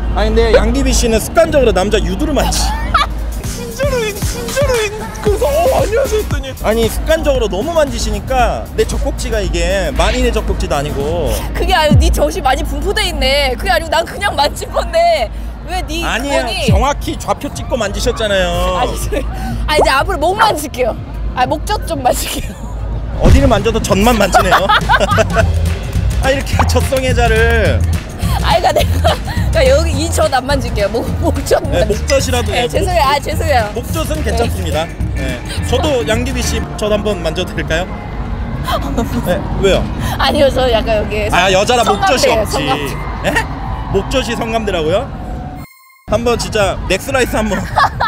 아니 근데 양귀비 씨는 습관적으로 남자 유두를 만지. 친절해. 그래서 안녕하세요 했더니 아니 습관적으로 너무 만지시니까 내 젖꼭지가 이게 만인의 젖꼭지도 아니고. 그게 아니고 네 젖이 많이 분포돼 있네. 그게 아니고 난 그냥 만진 건데 왜 네 아니야 어머니... 정확히 좌표 찍고 만지셨잖아요. 아 이제 앞으로 목 만질게요. 아 목젖 좀 만질게요. 어디를 만져도 젖만 만지네요. 아 이렇게 젖송해자를. 아이가 내가 여기 이 젖 안 만질게요. 목젖 네, 목젖이라도. 네, 죄송해요. 아 죄송해요. 목젖은 괜찮습니다. 네. 저도 양귀비 씨 젖 한번 만져도 될까요? 네, 왜요? 아니요, 저 약간 여기 여자라 목젖이 없지. 성감대. 네? 목젖이 성감대라고요? 한번 진짜 넥슬라이스 한번